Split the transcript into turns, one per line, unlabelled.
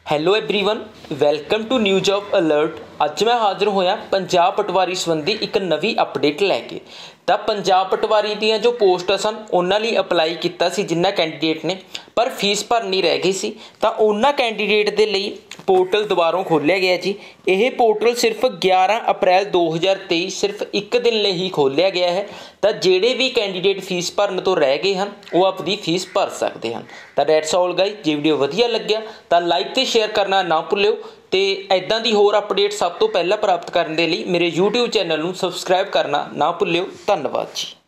Hello everyone welcome to new job alert. ਅੱਜ ਮੈਂ ਹਾਜ਼ਰ ਹੋਇਆ ਪੰਜਾਬ ਪਟਵਾਰੀ ਸੰਬੰਧੀ ਇੱਕ ਨਵੀਂ ਅਪਡੇਟ ਲੈ ਕੇ। ਤਾਂ ਪੰਜਾਬ ਪਟਵਾਰੀ ਦੀਆਂ ਜੋ ਪੋਸਟਾਂ ਸਨ ਉਹਨਾਂ ਲਈ ਅਪਲਾਈ ਕੀਤਾ ਸੀ ਜਿਨ੍ਹਾਂ ਕੈਂਡੀਡੇਟ ਨੇ, ਪਰ ਫੀਸ ਭਰਨੀ ਰਹਿ ਗਈ ਸੀ। ਤਾਂ ਉਹਨਾਂ ਕੈਂਡੀਡੇਟ ਦੇ ਲਈ पोर्टल दोबारों खोलिया गया जी। यह पोर्टल सिर्फ 11 अप्रैल 2023 सिर्फ एक दिन लिए ही खोलिया गया है। तो जेडे भी कैंडीडेट फीस भरन तो रह गए हैं वो अपनी फीस भर सकते हैं। तो डैट्स ऑल गाइस, जे वीडियो वधिया लग्या तो लाइक तो शेयर करना ना भुल्लिओ। तो इदां दी होर अपडेट सब तो पहला प्राप्त करने के लिए मेरे यूट्यूब चैनल को सबसक्राइब करना ना भुल्लिओ। धन्यवाद जी।